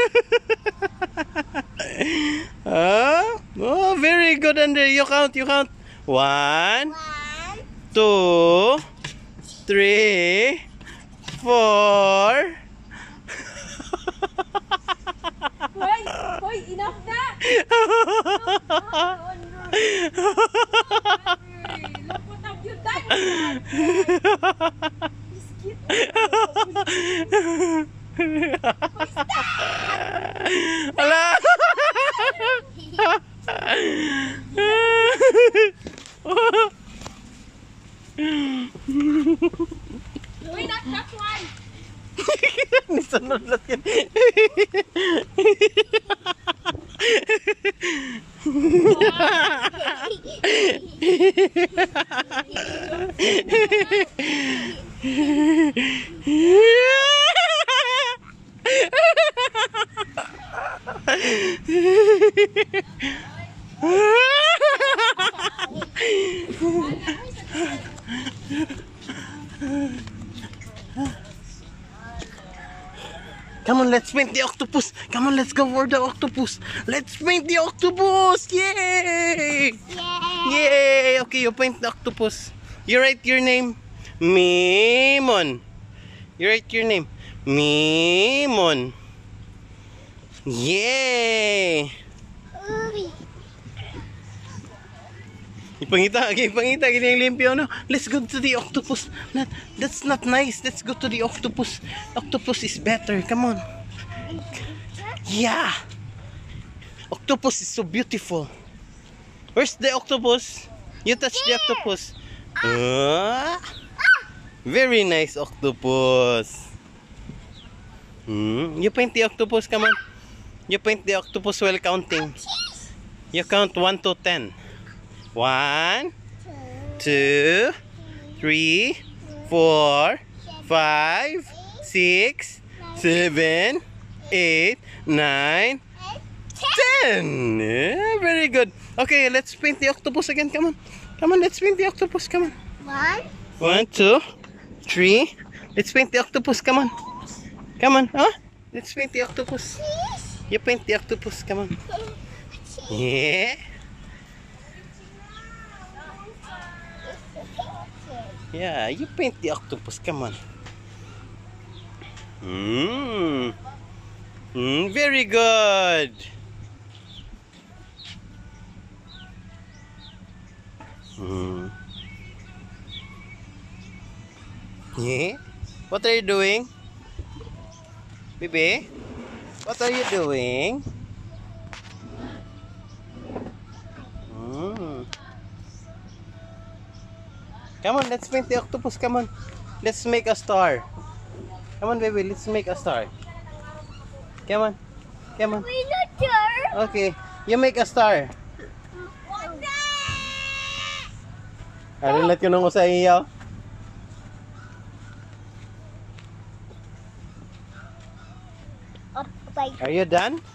Oh, very good, Andre. You count, you count. 1, 2, 3, 4. Hoy, enough na! Look what have you done! Ala! Uy, not that one! Nisunod lang yan. Come on, let's paint the octopus. Come on, let's go for the octopus. Let's paint the octopus. Yay! Yay! Okay, you paint the octopus. You write your name. Mimon. You write your name. Mimon. Yay! Ipangita, gini yung limpyo, no? Let's go to the octopus. That's not nice. Let's go to the octopus. Octopus is better. Come on. Yeah. Octopus is so beautiful. Where's the octopus? You touch the octopus. Very nice octopus. You paint the octopus. Come on. You paint the octopus while counting. You count 1 to 10. 1, 2, 3, 4, 5, 6, 7, 8, 9, 10. Yeah, very good. Okay, let's paint the octopus again. Come on. Come on, let's paint the octopus. Come on. 1, 2, 3. Let's paint the octopus. Come on. Come on. Huh? Let's paint the octopus. You paint the octopus. Come on. Yeah. Yeah, you paint the octopus. Come on. Very good. Yeah. What are you doing? Baby? What are you doing? Come on, let's paint the octopus. Come on. Let's make a star. Come on, baby. Let's make a star. Come on. Come on. Okay. You make a star. Let ko nung sa iyo. Are you done?